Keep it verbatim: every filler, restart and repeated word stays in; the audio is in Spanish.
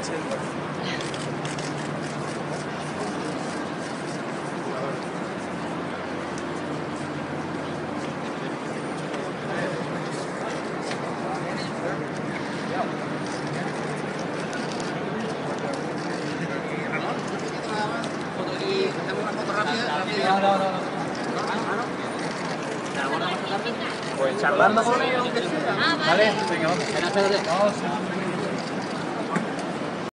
No, no, no. Pues charlando con ellos. Ah, vale. Vale, venga, vamos. Vamos.